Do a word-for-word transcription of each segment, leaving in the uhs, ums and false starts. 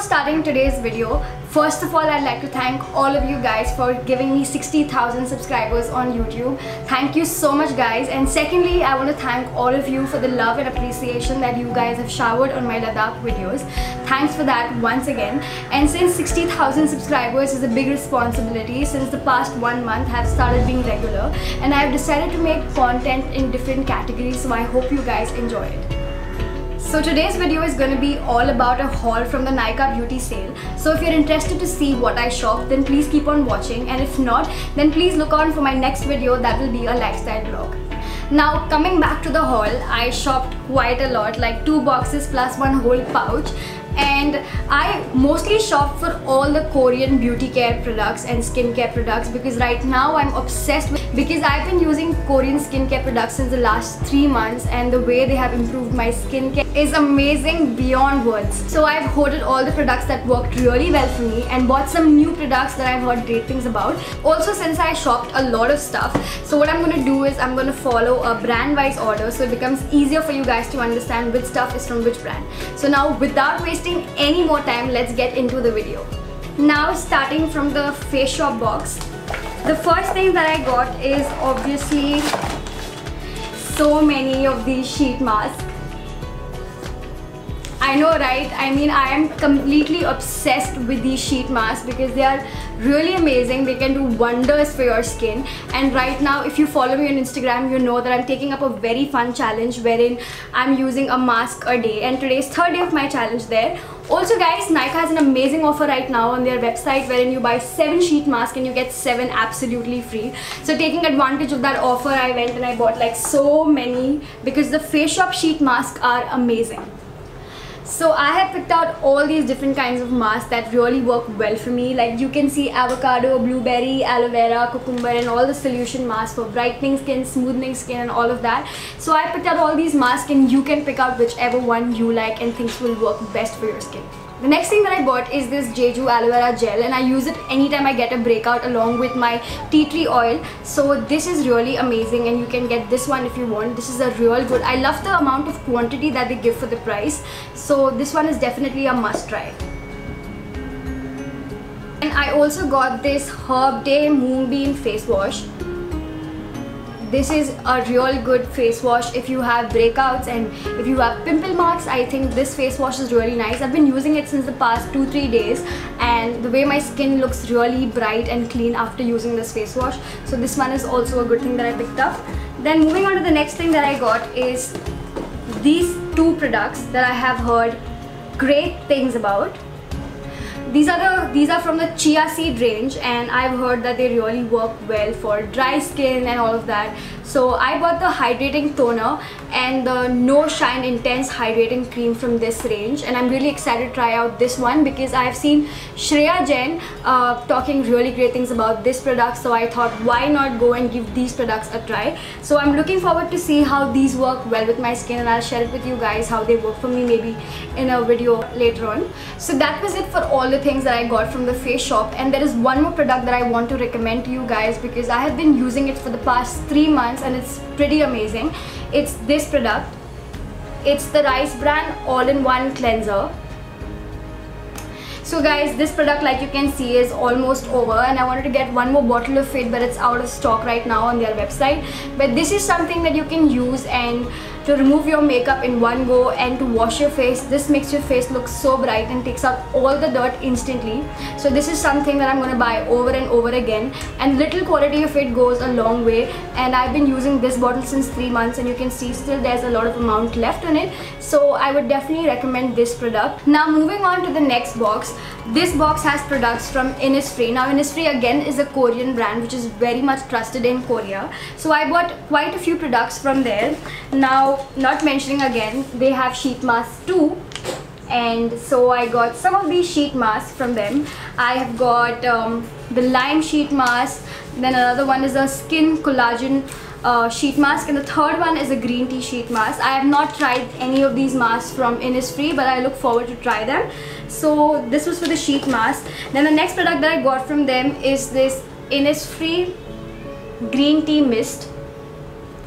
starting today's video, first of all I'd like to thank all of you guys for giving me sixty thousand subscribers on YouTube. Thank you so much guys. And secondly, I want to thank all of you for the love and appreciation that you guys have showered on my Ladakh videos. Thanks for that once again. And since sixty thousand subscribers is a big responsibility, since the past one month I have started being regular and I have decided to make content in different categories, so I hope you guys enjoy it. So today's video is going to be all about a haul from the Nykaa Beauty Sale. So if you're interested to see what I shop, then please keep on watching, and if not, then please look on for my next video that will be a lifestyle vlog. Now coming back to the haul, I shopped quite a lot, like two boxes plus one whole pouch. And I mostly shop for all the Korean beauty care products and skincare products because right now I'm obsessed with because I've been using Korean skincare products since the last three months and the way they have improved my skincare is amazing beyond words. So I've hoarded all the products that worked really well for me and bought some new products that I've heard great things about. Also, since I shopped a lot of stuff, so what I'm going to do is I'm going to follow a brand wise order so it becomes easier for you guys to understand which stuff is from which brand. So now without wasting any more time, let's get into the video. Now starting from the Faceshop box, the first thing that I got is obviously so many of these sheet masks. I know, right? I mean, I am completely obsessed with these sheet masks because they are really amazing. They can do wonders for your skin. And right now, if you follow me on Instagram, you know that I'm taking up a very fun challenge wherein I'm using a mask a day, and today's third day of my challenge there. Also guys, Nykaa has an amazing offer right now on their website wherein you buy seven sheet masks and you get seven absolutely free. So taking advantage of that offer, I went and I bought like so many because the Faceshop sheet masks are amazing. So I have picked out all these different kinds of masks that really work well for me. Like you can see avocado, blueberry, aloe vera, cucumber, and all the solution masks for brightening skin, smoothing skin, and all of that. So I picked out all these masks and you can pick out whichever one you like and thinks will work best for your skin. The next thing that I bought is this Jeju aloe vera gel, and I use it anytime I get a breakout along with my tea tree oil. So this is really amazing and you can get this one if you want. This is a real good. I love the amount of quantity that they give for the price. So this one is definitely a must try. And I also got this Herb Day Moonbeam face wash. This is a real good face wash if you have breakouts and if you have pimple marks. I think this face wash is really nice. I've been using it since the past two three days and the way my skin looks really bright and clean after using this face wash. So this one is also a good thing that I picked up. Then moving on to the next thing that I got is these two products that I have heard great things about. These are the these are from the chia seed range, and I've heard that they really work well for dry skin and all of that. So I bought the hydrating toner and the No Shine Intense hydrating cream from this range, and I'm really excited to try out this one because I've seen Shreya Jain uh, talking really great things about this product. So I thought, why not go and give these products a try. So I'm looking forward to see how these work well with my skin, and I'll share it with you guys how they work for me maybe in a video later on. So that was it for all the things that I got from the Faceshop, and there is one more product that I want to recommend to you guys because I have been using it for the past three months and it's pretty amazing. It's this product. It's the Rice brand all-in-one cleanser. So guys, this product, like you can see, is almost over and I wanted to get one more bottle of it, but it's out of stock right now on their website. But this is something that you can use and to remove your makeup in one go and to wash your face. This makes your face look so bright and takes out all the dirt instantly. So this is something that I'm going to buy over and over again, and little quality of it goes a long way. And I've been using this bottle since three months and you can see still there's a lot of amount left on it. So I would definitely recommend this product. Now moving on to the next box. This box has products from Innisfree. Now Innisfree again is a Korean brand which is very much trusted in Korea. So I bought quite a few products from there. Now, not mentioning again, they have sheet masks too. And so I got some of these sheet masks from them. I have got um, the lime sheet mask. Then another one is a skin collagen Uh, sheet mask, and the third one is a green tea sheet mask. I have not tried any of these masks from Innisfree, but I look forward to try them. So this was for the sheet mask. Then the next product that I got from them is this Innisfree green tea mist.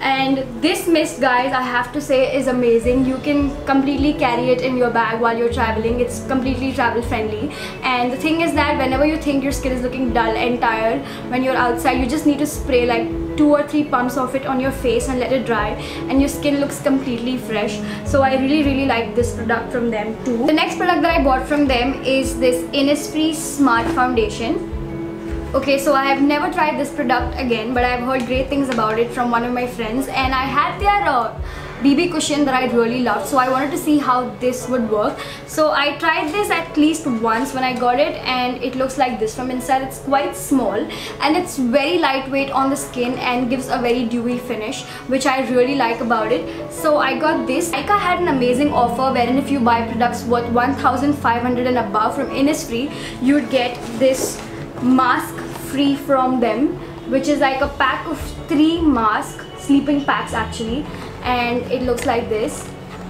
And this mist, guys, I have to say is amazing. You can completely carry it in your bag while you're traveling. It's completely travel friendly. And the thing is that whenever you think your skin is looking dull and tired when you're outside, you just need to spray like two or three pumps of it on your face and let it dry, and your skin looks completely fresh. So I really really like this product from them too. The next product that I bought from them is this Innisfree Smart Foundation. Okay, so I have never tried this product again, but I've heard great things about it from one of my friends, and I had their uh, B B cushion that I really loved, so I wanted to see how this would work. So I tried this at least once when I got it, and it looks like this from inside. It's quite small and it's very lightweight on the skin and gives a very dewy finish, which I really like about it. So I got this. Nykaa had an amazing offer wherein if you buy products worth one thousand five hundred and above from Innisfree, you'd get this mask free from them, which is like a pack of three mask sleeping packs actually, and it looks like this.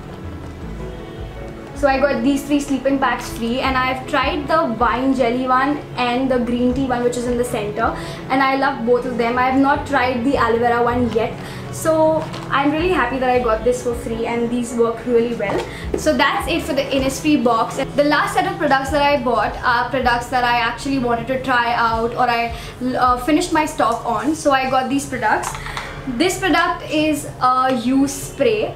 So I got these three sleeping packs free, and I've tried the wine jelly one and the green tea one, which is in the center, and I love both of them. I have not tried the aloe vera one yet, so I'm really happy that I got this for free, and these work really well. So that's it for the Innisfree box. The last set of products that I bought are products that I actually wanted to try out, or I uh, finished my stock on. So I got these products. This product is a use spray.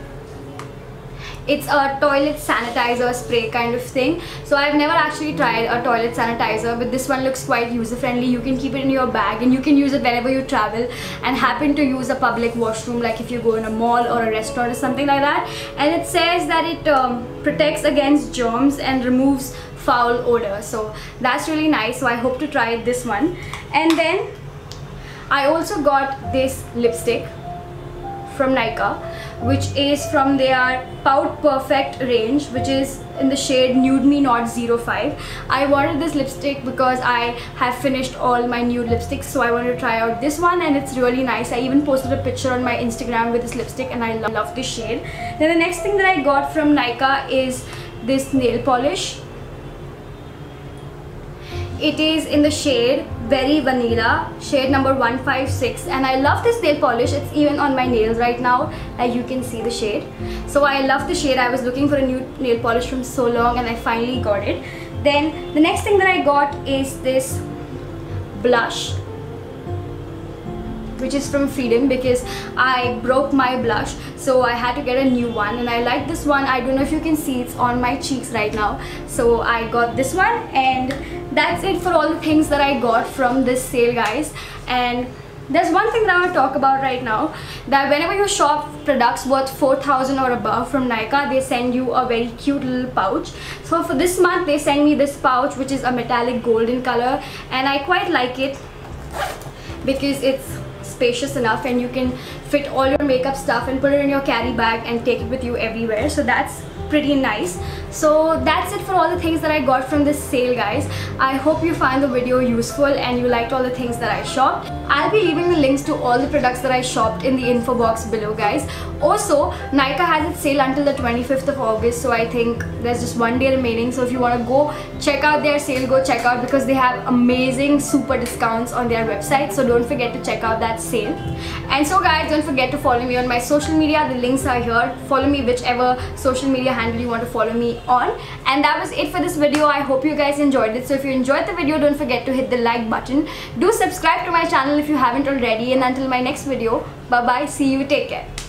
It's a toilet sanitizer spray kind of thing. So I've never actually tried a toilet sanitizer, but this one looks quite user friendly. You can keep it in your bag and you can use it whenever you travel and happen to use a public washroom, like if you go in a mall or a restaurant or something like that. And it says that it um, protects against germs and removes foul odor. So that's really nice. So I hope to try this one. And then I also got this lipstick from Nykaa, which is from their Pout Perfect range, which is in the shade Nude Me Not zero five. I wanted this lipstick because I have finished all my nude lipsticks, so I wanted to try out this one, and it's really nice. I even posted a picture on my Instagram with this lipstick, and I love this shade. Then the next thing that I got from Nykaa is this nail polish. It is in the shade Very Vanilla, shade number one five six, and I love this nail polish. It's even on my nails right now, like you can see the shade. So I love the shade. I was looking for a new nail polish from so long, and I finally got it. Then the next thing that I got is this blush, which is from Freedom, because I broke my blush, so I had to get a new one, and I like this one. I don't know if you can see, it's on my cheeks right now, so I got this one. And that's it for all the things that I got from this sale, guys. And there's one thing that I want to talk about right now, that whenever you shop products worth four thousand or above from Nykaa, they send you a very cute little pouch. So for this month they sent me this pouch, which is a metallic golden color, and I quite like it because it's spacious enough and you can fit all your makeup stuff and put it in your carry bag and take it with you everywhere. So that's pretty nice. So that's it for all the things that I got from this sale, guys. I hope you found the video useful and you liked all the things that I shopped. I'll be leaving the links to all the products that I shopped in the info box below, guys. Also, Nykaa has its sale until the twenty-fifth of August, so I think there's just one day remaining. So if you want to go check out their sale, go check out, because they have amazing super discounts on their website. So don't forget to check out that sale. And so guys, don't forget to follow me on my social media. The links are here. Follow me whichever social media handle you want to follow me on. And that was it for this video. I hope you guys enjoyed it. So if you enjoyed the video, don't forget to hit the like button. Do subscribe to my channel if you haven't already. And until my next video, bye bye, see you, take care.